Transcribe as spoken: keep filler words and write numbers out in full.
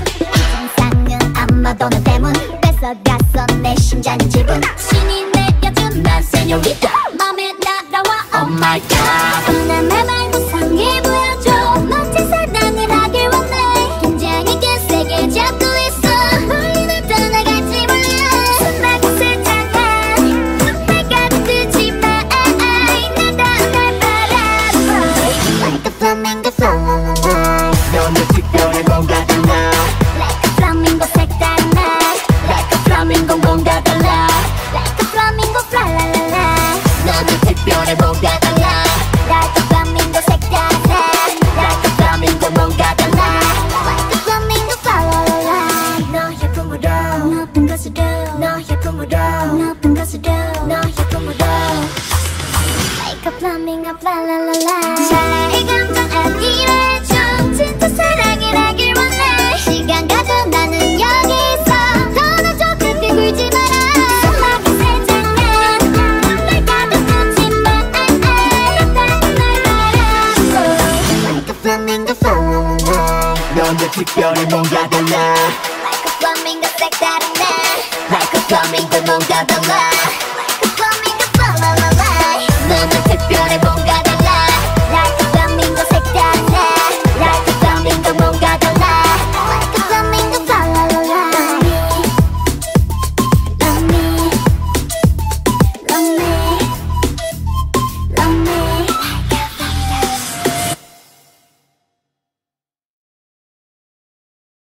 상은 아마도 너 때문 뺏어갔어 내 심장의 지분 신이 내려준 난 세뇨리타 맘에 날아와 Oh my God 난 내 말고 상해 보여줘 멋진 사랑을 하길 원해 긴장이 꽤 세게 잡고 있어 멀리 날 떠나갈지 몰라 숨막힌 세상아 내가 듣지 마 나도 날 바라봐 Like a flamingo fly 너는 특별해 뭔가 달라 Like a flamingo 색다른 날 Like a flamingo 뭔가 달라 Like a flamingo fly la la la 너는 특별해 뭔가 달라 Like a flamingo 색다른 날 Like a flamingo 뭔가 달라 Like a flamingo fly la la la 너의 품으로 높은 곳으로 너의 품으로 높은 곳으로 너의 품으로 Like a flamingo fly la la la 샤라의 감정 안일해줘 진짜 사랑을 하길 원해 시간 가져 나는 여기 있어 떠나줘 그때 굴지 마라 숨막힌 세상아 날 가둬두지 마 나도 날 바라봐 Like a flamingo fly 너는 특별해 뭔가 달라 Like a flamingo 색다른 날 Like a flamingo 뭔가 달라 Like a flamingo fly la la la 너는 특별해 뭔가